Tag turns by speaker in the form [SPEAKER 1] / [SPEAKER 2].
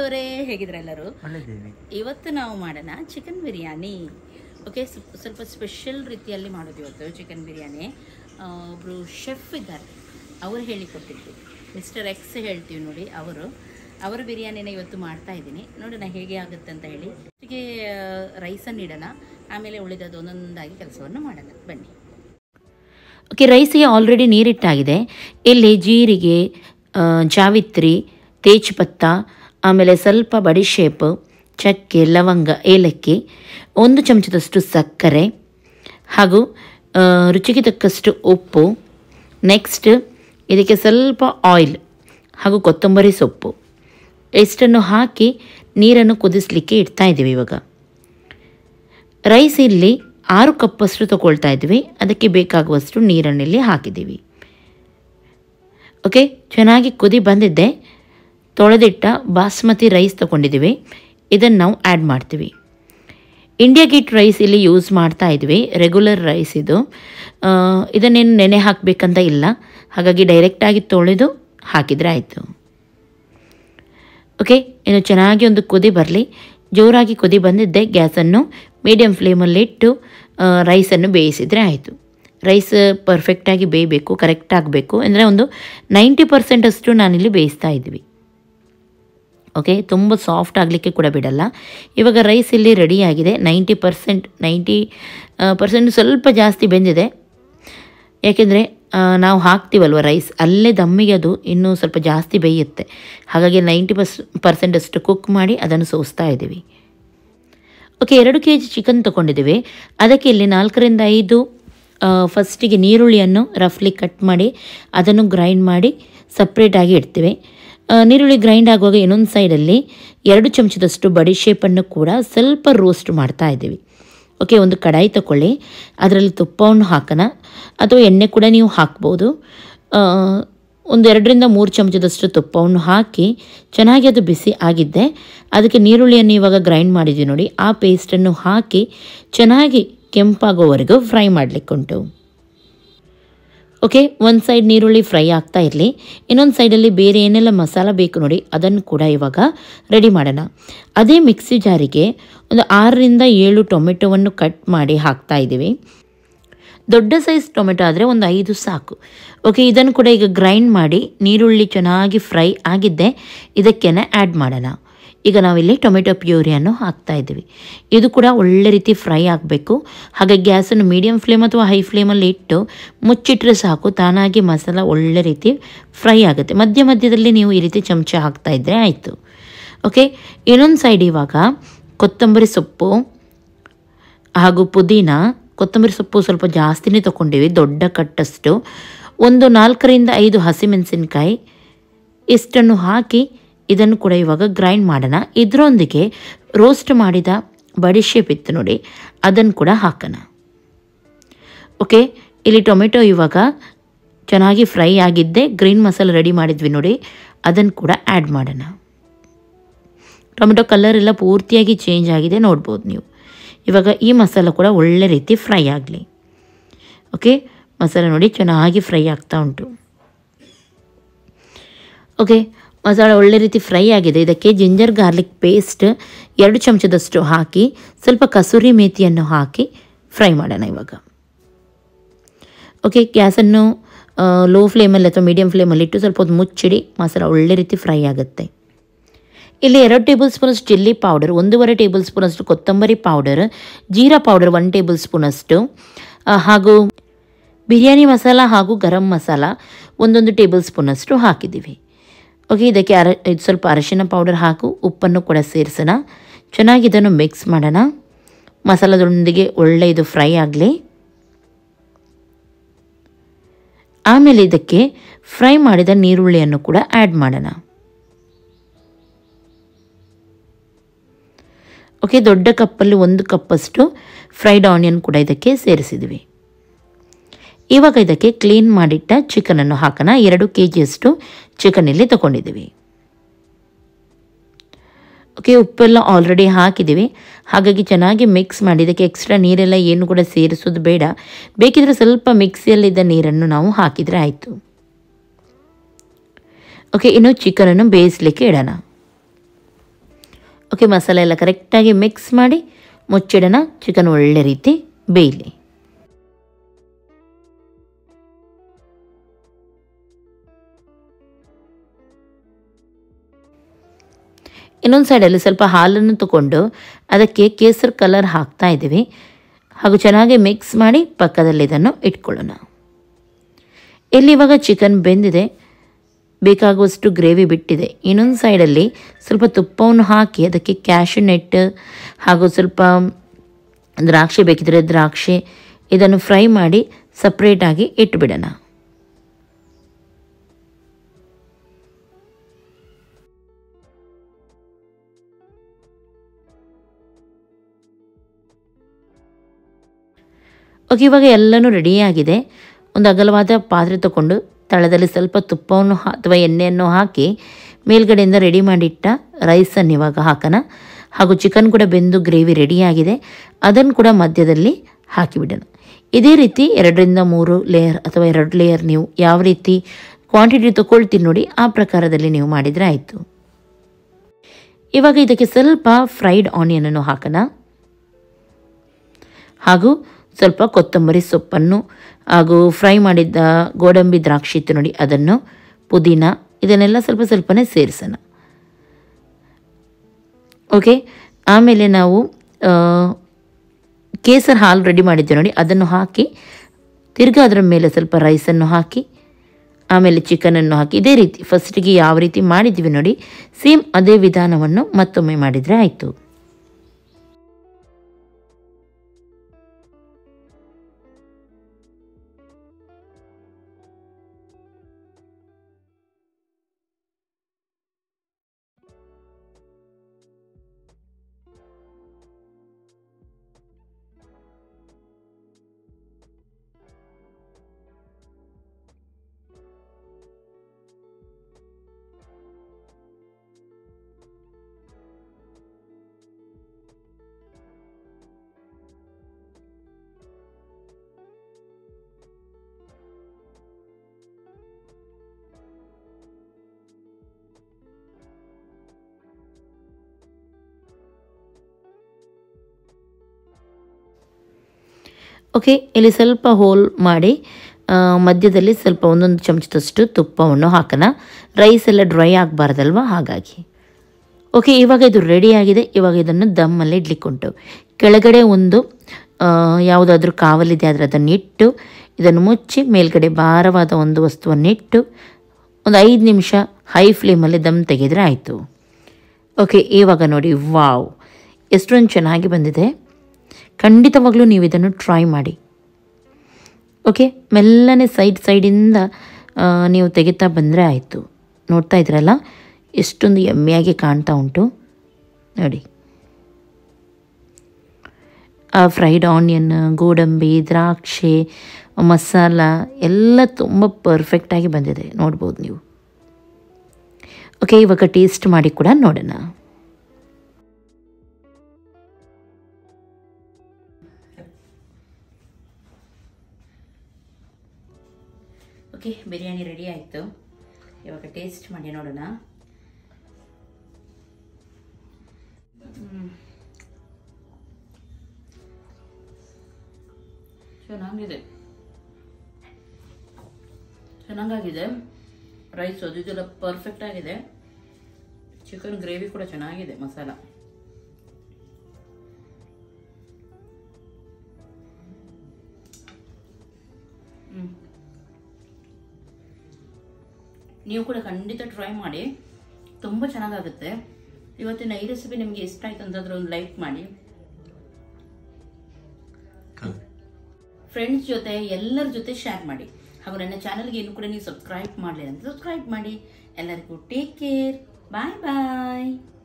[SPEAKER 1] ಅವರೇ ಹೇಗಿದ್ರೆ ಎಲ್ಲರೂ ಇವತ್ತು ನಾವು ಮಾಡೋಣ ಚಿಕನ್ ಬಿರಿಯಾನಿ. ಓಕೆ, ಸ್ವಲ್ಪ ಸ್ಪೆಷಲ್ ರೀತಿಯಲ್ಲಿ ಮಾಡೋದು ಇವತ್ತು ಚಿಕನ್ ಬಿರಿಯಾನಿ. ಒಬ್ಬರು ಶೆಫ್ ಇದ್ದಾರೆ, ಅವರು ಹೇಳಿಕೊಟ್ಟಿದ್ದು ಮಿಸ್ಟರ್ ಎಕ್ಸ್ ಹೇಳ್ತೀವಿ ನೋಡಿ, ಅವರ ಬಿರಿಯಾನಿನ ಇವತ್ತು ಮಾಡ್ತಾ ಇದ್ದೀನಿ. ನೋಡೋಣ ಹೇಗೆ ಆಗುತ್ತೆ ಅಂತ ಹೇಳಿ. ಹೀಗೆ ರೈಸನ್ನು ಇಡೋಣ, ಆಮೇಲೆ ಉಳಿದದ್ದು ಒಂದೊಂದಾಗಿ ಕೆಲಸವನ್ನು ಮಾಡೋಣ ಬನ್ನಿ. ಓಕೆ, ರೈಸಿಗೆ ಆಲ್ರೆಡಿ ನೀರಿಟ್ಟಾಗಿದೆ. ಇಲ್ಲಿ ಜೀರಿಗೆ, ಜಾವಿತ್ರಿ, ತೇಜ್ಪತ್ತ, ಆಮೇಲೆ ಸ್ವಲ್ಪ ಬಡಿಶೇಪು, ಚಕ್ಕೆ, ಲವಂಗ, ಏಲಕ್ಕಿ, 1 ಚಮಚದಷ್ಟು ಸಕ್ಕರೆ ಹಾಗೂ ರುಚಿಗೆ ತಕ್ಕಷ್ಟು ಉಪ್ಪು. ನೆಕ್ಸ್ಟ್ ಇದಕ್ಕೆ ಸ್ವಲ್ಪ ಆಯಿಲ್ ಹಾಗೂ ಕೊತ್ತಂಬರಿ ಸೊಪ್ಪು ಇಷ್ಟನ್ನು ಹಾಕಿ ನೀರನ್ನು ಕುದಿಸಲಿಕ್ಕೆ ಇಡ್ತಾ ಇದ್ದೀವಿ. ಇವಾಗ ರೈಸ್ ಇಲ್ಲಿ 6 ಕಪ್ಪಷ್ಟು ತಗೊಳ್ತಾ ಇದ್ವಿ, ಅದಕ್ಕೆ ಬೇಕಾಗುವಷ್ಟು ನೀರನ್ನಿಲ್ಲಿ ಹಾಕಿದ್ದೀವಿ. ಓಕೆ, ಚೆನ್ನಾಗಿ ಕುದಿ ಬಂದಿದ್ದೆ. ತೊಳೆದಿಟ್ಟ ಬಾಸ್ಮತಿ ರೈಸ್ ತೊಗೊಂಡಿದ್ದೀವಿ, ಇದನ್ನು ನಾವು ಆ್ಯಡ್ ಮಾಡ್ತೀವಿ. ಇಂಡಿಯಾ ಗೇಟ್ ರೈಸ್ ಇಲ್ಲಿ ಯೂಸ್ ಮಾಡ್ತಾ ಇದ್ವಿ, ರೆಗ್ಯುಲರ್ ರೈಸ್ ಇದು. ಇದನ್ನೇನು ನೆನೆ ಹಾಕಬೇಕಂತ ಇಲ್ಲ, ಹಾಗಾಗಿ ಡೈರೆಕ್ಟಾಗಿ ತೊಳೆದು ಹಾಕಿದರೆ ಆಯಿತು. ಓಕೆ, ಇನ್ನು ಚೆನ್ನಾಗಿ ಒಂದು ಕುದಿ ಬರಲಿ. ಜೋರಾಗಿ ಕುದಿ ಬಂದಿದ್ದೆ, ಗ್ಯಾಸನ್ನು ಮೀಡಿಯಮ್ ಫ್ಲೇಮಲ್ಲಿಟ್ಟು ರೈಸನ್ನು ಬೇಯಿಸಿದರೆ ಆಯಿತು. ರೈಸ್ ಪರ್ಫೆಕ್ಟಾಗಿ ಬೇಯಬೇಕು, ಕರೆಕ್ಟ್ ಆಗಬೇಕು. ಅಂದರೆ ಒಂದು 90% ಅಷ್ಟು ನಾನಿಲ್ಲಿ ಬೇಯಿಸ್ತಾ ಇದ್ವಿ. ಓಕೆ, ತುಂಬ ಸಾಫ್ಟ್ ಆಗಲಿಕ್ಕೆ ಕೂಡ ಬಿಡಲ್ಲ. ಇವಾಗ ರೈಸ್ ಇಲ್ಲಿ ರೆಡಿಯಾಗಿದೆ. 90% ಸ್ವಲ್ಪ ಜಾಸ್ತಿ ಬೆಂದಿದೆ, ಯಾಕೆಂದರೆ ನಾವು ಹಾಕ್ತೀವಲ್ವ ರೈಸ್, ಅಲ್ಲೇ ದಮ್ಮಿಗೆ ಅದು ಇನ್ನೂ ಸ್ವಲ್ಪ ಜಾಸ್ತಿ ಬೇಯುತ್ತೆ. ಹಾಗಾಗಿ 90% ಅಷ್ಟು ಕುಕ್ ಮಾಡಿ ಅದನ್ನು ಸೋಸ್ತಾ ಇದ್ದೀವಿ. ಓಕೆ, 2 kg ಚಿಕನ್ ತೊಗೊಂಡಿದ್ದೀವಿ. ಅದಕ್ಕೆ ಇಲ್ಲಿ 4 ರಿಂದ 5 ಫಸ್ಟಿಗೆ ನೀರುಳ್ಳಿಯನ್ನು ರಫ್ಲಿ ಕಟ್ ಮಾಡಿ ಅದನ್ನು ಗ್ರೈಂಡ್ ಮಾಡಿ ಸಪ್ರೇಟಾಗಿ ಇಡ್ತೀವಿ. ನೀರುಳ್ಳಿ ಗ್ರೈಂಡ್ ಆಗುವಾಗ ಇನ್ನೊಂದು ಸೈಡಲ್ಲಿ 2 ಚಮಚದಷ್ಟು ಬಡಿಶೇಪನ್ನು ಕೂಡ ಸ್ವಲ್ಪ ರೋಸ್ಟ್ ಮಾಡ್ತಾ ಇದ್ದೀವಿ. ಓಕೆ, ಒಂದು ಕಡಾಯಿ ತಗೊಳ್ಳಿ, ಅದರಲ್ಲಿ ತುಪ್ಪವನ್ನು ಹಾಕೋಣ ಅಥವಾ ಎಣ್ಣೆ ಕೂಡ ನೀವು ಹಾಕ್ಬೋದು. ಒಂದು 2 ರಿಂದ 3 ಚಮಚದಷ್ಟು ತುಪ್ಪವನ್ನು ಹಾಕಿ ಚೆನ್ನಾಗಿ ಅದು ಬಿಸಿ ಆಗಿದ್ದೆ. ಅದಕ್ಕೆ ನೀರುಳ್ಳಿಯನ್ನು ಇವಾಗ ಗ್ರೈಂಡ್ ಮಾಡಿದ್ವಿ ನೋಡಿ, ಆ ಪೇಸ್ಟನ್ನು ಹಾಕಿ ಚೆನ್ನಾಗಿ ಕೆಂಪಾಗೋವರೆಗೂ ಫ್ರೈ ಮಾಡಲಿಕ್ಕುಂಟು. ಓಕೆ, ಒಂದು ಸೈಡ್ ನೀರುಳ್ಳಿ ಫ್ರೈ ಆಗ್ತಾ ಇರಲಿ, ಇನ್ನೊಂದು ಸೈಡಲ್ಲಿ ಬೇರೆ ಏನೆಲ್ಲ ಮಸಾಲ ಬೇಕು ನೋಡಿ ಅದನ್ನು ಕೂಡ ಇವಾಗ ರೆಡಿ ಮಾಡೋಣ. ಅದೇ ಮಿಕ್ಸಿ ಜಾರಿಗೆ ಒಂದು 6 ರಿಂದ 7 ಟೊಮೆಟೊವನ್ನು ಕಟ್ ಮಾಡಿ ಹಾಕ್ತಾ ಇದ್ದೀವಿ. ದೊಡ್ಡ ಸೈಜ್ ಟೊಮೆಟೊ ಆದರೆ ಒಂದು 5 ಸಾಕು. ಓಕೆ, ಇದನ್ನು ಕೂಡ ಈಗ ಗ್ರೈಂಡ್ ಮಾಡಿ ನೀರುಳ್ಳಿ ಚೆನ್ನಾಗಿ ಫ್ರೈ ಆಗಿದ್ದೆ, ಇದಕ್ಕೇನೆ ಆ್ಯಡ್ ಮಾಡೋಣ. ಈಗ ನಾವಿಲ್ಲಿ ಟೊಮೆಟೊ ಪ್ಯೂರಿಯನ್ನು ಹಾಕ್ತಾ ಇದ್ದೀವಿ. ಇದು ಕೂಡ ಒಳ್ಳೆ ರೀತಿ ಫ್ರೈ ಆಗಬೇಕು. ಹಾಗಾಗಿ ಗ್ಯಾಸನ್ನು ಮೀಡಿಯಮ್ ಫ್ಲೇಮ್ ಅಥವಾ ಹೈ ಫ್ಲೇಮಲ್ಲಿ ಇಟ್ಟು ಮುಚ್ಚಿಟ್ರೆ ಸಾಕು, ತಾನಾಗಿ ಮಸಾಲ ಒಳ್ಳೆ ರೀತಿ ಫ್ರೈ ಆಗುತ್ತೆ. ಮಧ್ಯದಲ್ಲಿ ನೀವು ಈ ರೀತಿ ಚಮಚ ಹಾಕ್ತಾ ಇದ್ದರೆ ಆಯಿತು. ಓಕೆ, ಇನ್ನೊಂದು ಸೈಡ್ ಇವಾಗ ಕೊತ್ತಂಬರಿ ಸೊಪ್ಪು ಹಾಗೂ ಪುದೀನ. ಕೊತ್ತಂಬರಿ ಸೊಪ್ಪು ಸ್ವಲ್ಪ ಜಾಸ್ತಿನೇ ತೊಗೊಂಡಿವಿ, ದೊಡ್ಡ ಕಟ್ಟಷ್ಟು. ಒಂದು 4 ರಿಂದ 5 ಹಸಿಮೆಣಸಿನಕಾಯಿ ಇಷ್ಟನ್ನು ಹಾಕಿ ಇದನ್ನು ಕೂಡ ಇವಾಗ ಗ್ರೈಂಡ್ ಮಾಡೋಣ. ಇದರೊಂದಿಗೆ ರೋಸ್ಟ್ ಮಾಡಿದ ಬಡಿಶೇಪ್ ಇತ್ತು ನೋಡಿ, ಅದನ್ನು ಕೂಡ ಹಾಕೋಣ. ಓಕೆ, ಇಲ್ಲಿ ಟೊಮೆಟೊ ಇವಾಗ ಚೆನ್ನಾಗಿ ಫ್ರೈ ಆಗಿದ್ದೆ. ಗ್ರೀನ್ ಮಸಾಲ ರೆಡಿ ಮಾಡಿದ್ವಿ ನೋಡಿ, ಅದನ್ನು ಕೂಡ ಆ್ಯಡ್ ಮಾಡೋಣ. ಟೊಮೆಟೊ ಕಲರ್ ಎಲ್ಲ ಪೂರ್ತಿಯಾಗಿ ಚೇಂಜ್ ಆಗಿದೆ, ನೋಡ್ಬೋದು ನೀವು. ಇವಾಗ ಈ ಮಸಾಲ ಕೂಡ ಒಳ್ಳೆ ರೀತಿ ಫ್ರೈ ಆಗಲಿ. ಓಕೆ, ಮಸಾಲ ನೋಡಿ ಚೆನ್ನಾಗಿ ಫ್ರೈ ಆಗ್ತಾ ಉಂಟು. ಓಕೆ, ಮಸಾಲ ಒಳ್ಳೆ ರೀತಿ ಫ್ರೈ ಆಗಿದೆ. ಇದಕ್ಕೆ ಜಿಂಜರ್ ಗಾರ್ಲಿಕ್ ಪೇಸ್ಟ್ 2 ಚಮಚದಷ್ಟು ಹಾಕಿ ಸ್ವಲ್ಪ ಕಸೂರಿ ಮೇಥಿಯನ್ನು ಹಾಕಿ ಫ್ರೈ ಮಾಡೋಣ ಇವಾಗ. ಓಕೆ, ಗ್ಯಾಸನ್ನು ಲೋ ಫ್ಲೇಮಲ್ಲಿ ಅಥವಾ ಮೀಡಿಯಮ್ ಫ್ಲೇಮಲ್ಲಿ ಇಟ್ಟು ಸ್ವಲ್ಪ ಹೊತ್ತು ಮುಚ್ಚಿಡಿ, ಮಸಾಲ ಒಳ್ಳೆ ರೀತಿ ಫ್ರೈ ಆಗುತ್ತೆ. ಇಲ್ಲಿ 2 ಟೇಬಲ್ ಸ್ಪೂನಷ್ಟು ಚಿಲ್ಲಿ ಪೌಡರ್, 1.5 ಟೇಬಲ್ ಸ್ಪೂನಷ್ಟು ಕೊತ್ತಂಬರಿ ಪೌಡರ್, ಜೀರಾ ಪೌಡರ್ 1 ಟೇಬಲ್ ಸ್ಪೂನಷ್ಟು ಹಾಗೂ ಬಿರಿಯಾನಿ ಮಸಾಲ ಹಾಗೂ ಗರಂ ಮಸಾಲ 1 ಟೇಬಲ್ ಸ್ಪೂನಷ್ಟು ಹಾಕಿದ್ದೀವಿ. ಓಕೆ, ಇದಕ್ಕೆ ಇದು ಸ್ವಲ್ಪ ಅರಿಶಿನ ಪೌಡರ್ ಹಾಗೂ ಉಪ್ಪನ್ನು ಕೂಡ ಸೇರಿಸೋಣ. ಚೆನ್ನಾಗಿ ಇದನ್ನು ಮಿಕ್ಸ್ ಮಾಡೋಣ. ಮಸಾಲದೊಂದಿಗೆ ಒಳ್ಳೆ ಇದು ಫ್ರೈ ಆಗಲಿ. ಆಮೇಲೆ ಇದಕ್ಕೆ ಫ್ರೈ ಮಾಡಿದ ನೀರುಳ್ಳಿಯನ್ನು ಕೂಡ ಆ್ಯಡ್ ಮಾಡೋಣ. ಓಕೆ, ದೊಡ್ಡ ಕಪ್ಪಲ್ಲಿ 1 ಕಪ್ಪಷ್ಟು ಫ್ರೈಡ್ ಆನಿಯನ್ ಕೂಡ ಇದಕ್ಕೆ ಸೇರಿಸಿದ್ವಿ. ಇವಾಗ ಇದಕ್ಕೆ ಕ್ಲೀನ್ ಮಾಡಿಟ್ಟ ಚಿಕನನ್ನು ಹಾಕೋಣ. 2 kgಯಷ್ಟು ಚಿಕನ್ ಇಲ್ಲಿ ತಗೊಂಡಿದ್ದೀವಿ. ಓಕೆ, ಉಪ್ಪೆಲ್ಲ ಆಲ್ರೆಡಿ ಹಾಕಿದ್ದೀವಿ, ಹಾಗಾಗಿ ಚೆನ್ನಾಗಿ ಮಿಕ್ಸ್ ಮಾಡಿ ಇದಕ್ಕೆ ಎಕ್ಸ್ಟ್ರಾ ನೀರೆಲ್ಲ ಏನು ಕೂಡ ಸೇರಿಸೋದು ಬೇಡ. ಬೇಕಿದ್ರೆ ಸ್ವಲ್ಪ ಮಿಕ್ಸಿಯಲ್ಲಿದ್ದ ನೀರನ್ನು ನಾವು ಹಾಕಿದರೆ ಆಯಿತು. ಓಕೆ, ಇನ್ನು ಚಿಕನನ್ನು ಬೇಯಿಸಲಿಕ್ಕೆ ಇಡೋಣ. ಓಕೆ, ಮಸಾಲೆ ಎಲ್ಲ ಕರೆಕ್ಟಾಗಿ ಮಿಕ್ಸ್ ಮಾಡಿ ಮುಚ್ಚಿಡೋಣ. ಚಿಕನ್ ಒಳ್ಳೆ ರೀತಿ ಬೇಯಲಿ. ಇನ್ನೊಂದು ಸೈಡಲ್ಲಿ ಸ್ವಲ್ಪ ಹಾಲನ್ನು ತಗೊಂಡು ಅದಕ್ಕೆ ಕೇಸರಿ ಕಲರ್ ಹಾಕ್ತಾ ಇದ್ದೀವಿ. ಹಾಗೂ ಚೆನ್ನಾಗಿ ಮಿಕ್ಸ್ ಮಾಡಿ ಪಕ್ಕದಲ್ಲಿ ಇದನ್ನು ಇಟ್ಕೊಳ್ಳೋಣ. ಇಲ್ಲಿ ಇವಾಗ ಚಿಕನ್ ಬೆಂದಿದೆ, ಬೇಕಾಗುವಷ್ಟು ಗ್ರೇವಿ ಬಿಟ್ಟಿದೆ. ಇನ್ನೊಂದು ಸೈಡಲ್ಲಿ ಸ್ವಲ್ಪ ತುಪ್ಪವನ್ನು ಹಾಕಿ ಅದಕ್ಕೆ ಕ್ಯಾಶ್ಯೂ ನಟ್ ಹಾಗೂ ಸ್ವಲ್ಪ ದ್ರಾಕ್ಷಿ ಬೇಕಿದ್ರೆ ದ್ರಾಕ್ಷಿ ಇದನ್ನು ಫ್ರೈ ಮಾಡಿ ಸಪ್ರೇಟಾಗಿ ಇಟ್ಬಿಡೋಣ. ಓಕೆ, ಇವಾಗ ಎಲ್ಲನೂ ರೆಡಿಯಾಗಿದೆ. ಒಂದು ಅಗಲವಾದ ಪಾತ್ರೆ ತಗೊಂಡು ತಳದಲ್ಲಿ ಸ್ವಲ್ಪ ತುಪ್ಪವನ್ನು ಅಥವಾ ಎಣ್ಣೆಯನ್ನು ಹಾಕಿ ಮೇಲ್ಗಡೆಯಿಂದ ರೆಡಿ ಮಾಡಿಟ್ಟ ರೈಸನ್ನು ಇವಾಗ ಹಾಕೋಣ. ಹಾಗೂ ಚಿಕನ್ ಕೂಡ ಬೆಂದು ಗ್ರೇವಿ ರೆಡಿಯಾಗಿದೆ, ಅದನ್ನು ಕೂಡ ಮಧ್ಯದಲ್ಲಿ ಹಾಕಿಬಿಡೋಣ. ಇದೇ ರೀತಿ 2ರಿಂದ 3 ಲೇಯರ್ ಅಥವಾ 2 ಲೇಯರ್ ನೀವು ಯಾವ ರೀತಿ ಕ್ವಾಂಟಿಟಿ ತೊಗೊಳ್ತೀರಿ ನೋಡಿ ಆ ಪ್ರಕಾರದಲ್ಲಿ ನೀವು ಮಾಡಿದರೆ ಆಯಿತು. ಇವಾಗ ಇದಕ್ಕೆ ಸ್ವಲ್ಪ ಫ್ರೈಡ್ ಆನಿಯನನ್ನು ಹಾಕೋಣ. ಹಾಗೂ ಸ್ವಲ್ಪ ಕೊತ್ತಂಬರಿ ಸೊಪ್ಪನ್ನು ಹಾಗೂ ಫ್ರೈ ಮಾಡಿದ್ದ ಗೋಡಂಬಿ ದ್ರಾಕ್ಷಿ ಇತ್ತು ನೋಡಿ ಅದನ್ನು, ಪುದೀನ ಇದನ್ನೆಲ್ಲ ಸ್ವಲ್ಪ ಸ್ವಲ್ಪನೇ ಸೇರಿಸೋಣ. ಓಕೆ, ಆಮೇಲೆ ನಾವು ಕೇಸರ್ ಹಾಲು ರೆಡಿ ಮಾಡಿದ್ದೆ ನೋಡಿ ಅದನ್ನು ಹಾಕಿ ತಿರ್ಗಾ ಅದರ ಮೇಲೆ ಸ್ವಲ್ಪ ರೈಸನ್ನು ಹಾಕಿ ಆಮೇಲೆ ಚಿಕನನ್ನು ಹಾಕಿ ಇದೇ ರೀತಿ ಫಸ್ಟಿಗೆ ಯಾವ ರೀತಿ ಮಾಡಿದ್ವಿ ನೋಡಿ ಸೇಮ್ ಅದೇ ವಿಧಾನವನ್ನು ಮತ್ತೊಮ್ಮೆ ಮಾಡಿದರೆ ಆಯಿತು. ಓಕೆ, ಇಲ್ಲಿ ಸ್ವಲ್ಪ ಹೋಲ್ ಮಾಡಿ ಮಧ್ಯದಲ್ಲಿ ಸ್ವಲ್ಪ 1 ಚಮಚದಷ್ಟು ತುಪ್ಪವನ್ನು ಹಾಕೋಣ. ರೈಸ್ ಎಲ್ಲ ಡ್ರೈ ಆಗಬಾರ್ದಲ್ವ, ಹಾಗಾಗಿ. ಓಕೆ, ಇವಾಗ ಇದು ರೆಡಿಯಾಗಿದೆ. ಇವಾಗ ಇದನ್ನು ದಮ್ಮಲ್ಲಿ ಇಡ್ಲಿಕ್ಕುಂಟು. ಕೆಳಗಡೆ ಒಂದು ಯಾವುದಾದ್ರೂ ಕಾವಲಿದೆ ಆದರೆ ಅದನ್ನು ಇಟ್ಟು ಇದನ್ನು ಮುಚ್ಚಿ ಮೇಲ್ಗಡೆ ಭಾರವಾದ ಒಂದು ವಸ್ತುವನ್ನಿಟ್ಟು ಒಂದು 5 ನಿಮಿಷ ಹೈ ಫ್ಲೇಮಲ್ಲಿ ದಮ್ ತೆಗೆದರೆ ಆಯಿತು. ಓಕೆ, ಇವಾಗ ನೋಡಿ, ವಾವ್ ಎಷ್ಟೊಂದು ಚೆನ್ನಾಗಿ ಬಂದಿದೆ. ಖಂಡಿತವಾಗ್ಲೂ ನೀವು ಇದನ್ನು ಟ್ರೈ ಮಾಡಿ. ಓಕೆ, ಮೆಲ್ಲನೆ ಸೈಡಿಂದ ನೀವು ತೆಗಿತಾ ಬಂದರೆ ಆಯಿತು. ನೋಡ್ತಾ ಇದ್ರಲ್ಲ ಎಷ್ಟೊಂದು ಯಮ್ಮಿಯಾಗಿ ಕಾಣ್ತಾ ಉಂಟು ನೋಡಿ. ಆ ಫ್ರೈಡ್ ಆನಿಯನ್, ಗೋಡಂಬಿ, ದ್ರಾಕ್ಷಿ, ಮಸಾಲ ಎಲ್ಲ ತುಂಬ ಪರ್ಫೆಕ್ಟಾಗಿ ಬಂದಿದೆ, ನೋಡ್ಬೋದು ನೀವು. ಓಕೆ, ಇವಾಗ ಟೇಸ್ಟ್ ಮಾಡಿ ಕೂಡ ನೋಡೋಣ. ಓಕೆ, ಬಿರಿಯಾನಿ ರೆಡಿ ಆಯಿತು. ಇವಾಗ ಟೇಸ್ಟ್ ಮಾಡಿ ನೋಡೋಣ. ಚೆನ್ನಾಗಿದೆ. ರೈಸ್ ಅದು ಇದೆಲ್ಲ ಪರ್ಫೆಕ್ಟ್ ಆಗಿದೆ. ಚಿಕನ್ ಗ್ರೇವಿ ಕೂಡ ಚೆನ್ನಾಗಿದೆ, ಮಸಾಲ. ನೀವು ಕೂಡ ಖಂಡಿತ ಟ್ರೈ ಮಾಡಿ, ತುಂಬ ಚೆನ್ನಾಗಾಗುತ್ತೆ. ಇವತ್ತಿನ ಈ ರೆಸಿಪಿ ನಿಮಗೆ ಇಷ್ಟ ಆಯ್ತು ಅಂತಂದ್ರೆ ಒಂದು ಲೈಕ್ ಮಾಡಿ, ಫ್ರೆಂಡ್ಸ್ ಜೊತೆ ಎಲ್ಲರ ಜೊತೆ ಶೇರ್ ಮಾಡಿ. ಹಾಗೂ ನನ್ನ ಚಾನಲ್ಗೆ ಇನ್ನೂ ಕೂಡ ನೀವು ಸಬ್ಸ್ಕ್ರೈಬ್ ಮಾಡಲಿಲ್ಲ ಅಂತ ಸಬ್ಸ್ಕ್ರೈಬ್ ಮಾಡಿ. ಎಲ್ಲರಿಗೂ ಟೇಕ್ ಕೇರ್, ಬಾಯ್ ಬಾಯ್.